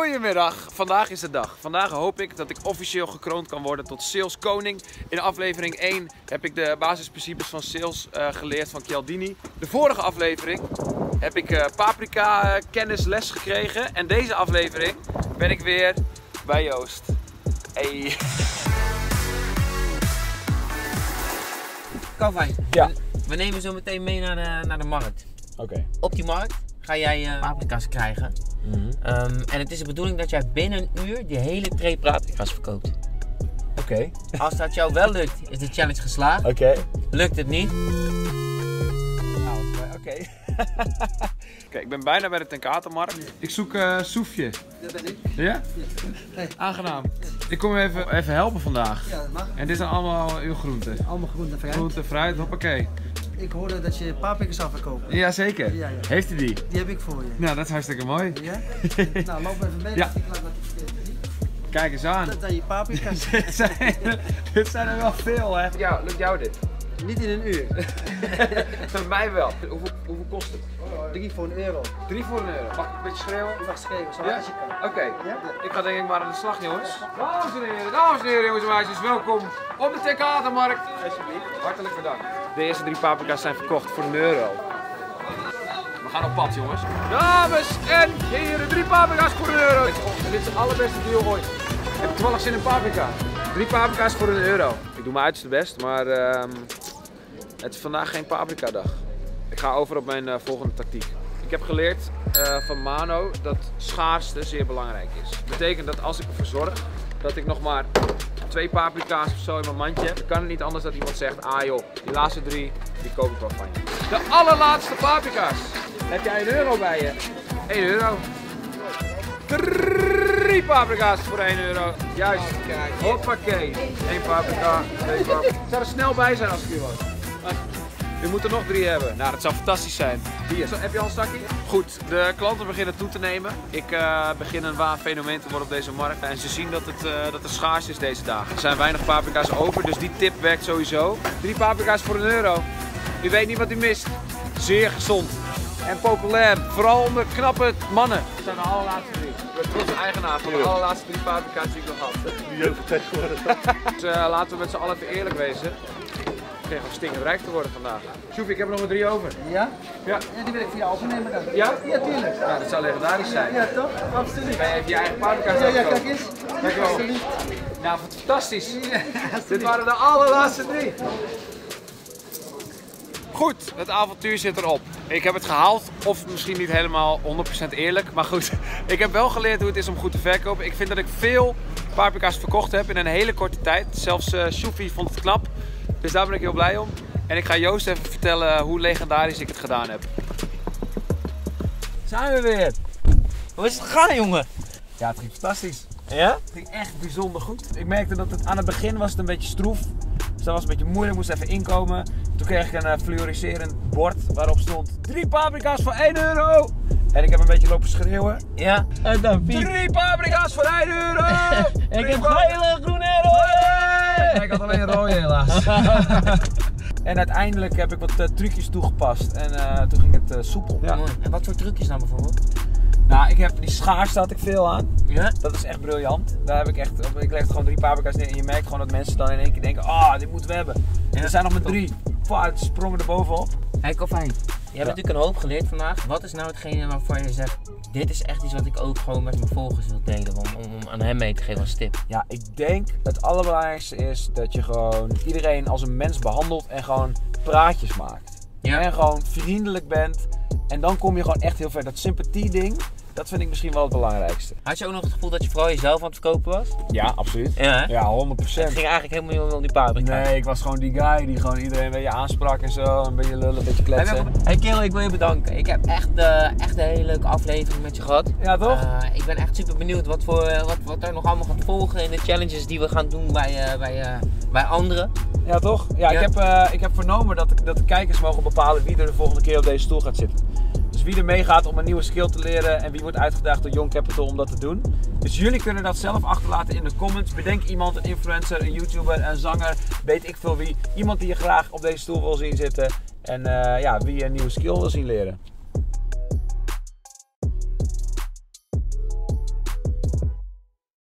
Goedemiddag, vandaag is de dag. Vandaag hoop ik dat ik officieel gekroond kan worden tot saleskoning. In aflevering 1 heb ik de basisprincipes van sales geleerd van Chialdini. De vorige aflevering heb ik paprika kennisles gekregen. En deze aflevering ben ik weer bij Joost. Hey. Calvin, Ja. we nemen zo meteen mee naar de markt. Oké. Op die markt ga jij paprika's krijgen. En het is de bedoeling dat jij binnen een uur die hele tray paprika's verkoopt. Oké. Als dat jou wel lukt, is de challenge geslaagd. Oké. Lukt het niet? Oké. Oké, ik ben bijna bij de Tenkatenmarkt. Ik zoek Soefje. Dat ben ik. Ja? Hey. Aangenaam. Ik kom u even helpen vandaag. Ja, dat mag. En dit zijn allemaal uw groenten. Allemaal groente en fruit. Groenten, fruit, hoppakee. Ik hoorde dat je paprika's zou verkopen. Jazeker. Ja, ja. Heeft u die? Die heb ik voor je. Nou, dat is hartstikke mooi. Ja? Nou, loop even mee. Ja. Ik laat dat zien. Kijk eens aan. Dat zijn je paprika's. Dit zijn er wel veel, hè? Ja, lukt jou dit? Niet in een uur. Voor mij wel. Hoeveel kost het? 3 voor €1. 3 voor €1. Mag ik een beetje schreeuwen? Je mag schrijven, zo Ja? hard als je kan. Oké. Ja? Ik ga denk ik maar aan de slag, jongens. Dames en heren, jongens en meisjes, welkom op de Tenkatenmarkt. Alsjeblieft, hartelijk bedankt. De eerste 3 paprika's zijn verkocht voor €1. We gaan op pad, jongens. Dames en heren, 3 paprika's voor €1. Dit is de allerbeste deal ooit. Ik heb toevallig zin in paprika. 3 paprika's voor €1. Ik doe mijn uiterste best, maar het is vandaag geen paprika dag. Ik ga over op mijn volgende tactiek. Ik heb geleerd van Mano dat schaarste zeer belangrijk is. Dat betekent dat als ik ervoor zorg dat ik nog maar 2 paprika's of zo in mijn mandje heb, dan kan het niet anders dat iemand zegt, ah joh, die laatste 3, die koop ik wel van je. De allerlaatste paprika's. Heb jij €1 bij je? €1. 3 paprika's voor €1. Juist. Hoppakee. 1 paprika, 2 paprika. Het zou er snel bij zijn als ik hier was. U moet er nog 3 hebben. Nou, dat zou fantastisch zijn. Hier. Heb je al een zakje? Goed, de klanten beginnen toe te nemen. Ik begin een waar fenomeen te worden op deze markt. En ze zien dat het schaars is deze dagen. Er zijn weinig paprika's over, dus die tip werkt sowieso. 3 paprika's voor €1. U weet niet wat u mist. Zeer gezond. En populair. Vooral onder knappe mannen. Dat zijn de allerlaatste 3. Ik ben trotse eigenaar van de allerlaatste 3 paprika's die ik nog had. Dus laten we met z'n allen even eerlijk wezen. Ik kreeg om stinkend rijk te worden vandaag. Sjoef, ik heb er nog maar 3 over. Ja? Ja. Ja, die wil ik voor jou overnemen dan. Ja? Ja, tuurlijk. Ja, dat zou legendarisch zijn. Ja, toch? Absoluut. Kan je even je eigen paprika's Ja, ja, afkopen? kijk eens. Dankjewel. Absoluut. Nou, fantastisch. Ja, Dit waren de allerlaatste 3. Goed, het avontuur zit erop. Ik heb het gehaald, of misschien niet helemaal 100% eerlijk, maar goed. Ik heb wel geleerd hoe het is om goed te verkopen. Ik vind dat ik veel paprika's verkocht heb in een hele korte tijd. Zelfs Sjoefie vond het knap, dus daar ben ik heel blij om. En ik ga Joost even vertellen hoe legendarisch ik het gedaan heb. Zijn we weer. Hoe is het gegaan, jongen? Ja, het ging fantastisch. Ja? Het ging echt bijzonder goed. Ik merkte dat het aan het begin was het een beetje stroef. Dus dat was een beetje moeilijk, moest even inkomen. Toen kreeg ik een fluoriserend bord waarop stond 3 paprika's voor €1. En ik heb een beetje lopen schreeuwen. Ja. En dan 3 paprika's voor €1! Ik heb gele, groene en rode! Ja, ik had alleen een rode helaas. En uiteindelijk heb ik wat trucjes toegepast en toen ging het soepel. Ja. Mooi. En wat voor trucjes dan bijvoorbeeld? Nou, ik heb die schaarste had ik veel aan. Ja? Dat is echt briljant. Daar heb ik leg gewoon 3 paprika's neer en je merkt gewoon dat mensen dan in één keer denken, ah, dit moeten we hebben. Ja. Er zijn nog maar 3. Het sprongen er bovenop. Hey Calvin, je hebt natuurlijk een hoop geleerd vandaag. Wat is nou hetgene waarvan je zegt, dit is echt iets wat ik ook gewoon met mijn volgers wil delen, om aan hem mee te geven als tip? Ja, ik denk het allerbelangrijkste is dat je gewoon iedereen als een mens behandelt en gewoon praatjes maakt. Ja. En gewoon vriendelijk bent. En dan kom je gewoon echt heel ver. Dat sympathie ding, dat vind ik misschien wel het belangrijkste. Had je ook nog het gevoel dat je vooral jezelf aan het verkopen was? Ja, absoluut. Ja, hè? Ja, 100%. Het ging eigenlijk helemaal niet om die paprika. Nee, ik was gewoon die guy die gewoon iedereen een beetje aansprak en zo. Een beetje lullen, een beetje kletsen. Hey kerel, ik wil je bedanken. Ik heb echt een hele leuke aflevering met je gehad. Ja, toch? Ik ben echt super benieuwd wat er nog allemaal gaat volgen in de challenges die we gaan doen bij anderen. Ja, toch? Ja, Ja. Ik heb vernomen dat de kijkers mogen bepalen wie er de volgende keer op deze stoel gaat zitten. Dus wie er meegaat om een nieuwe skill te leren en wie wordt uitgedaagd door Young Capital om dat te doen. Dus jullie kunnen dat zelf achterlaten in de comments. Bedenk iemand, een influencer, een YouTuber, een zanger, weet ik veel wie. Iemand die je graag op deze stoel wil zien zitten en wie je een nieuwe skill wil zien leren.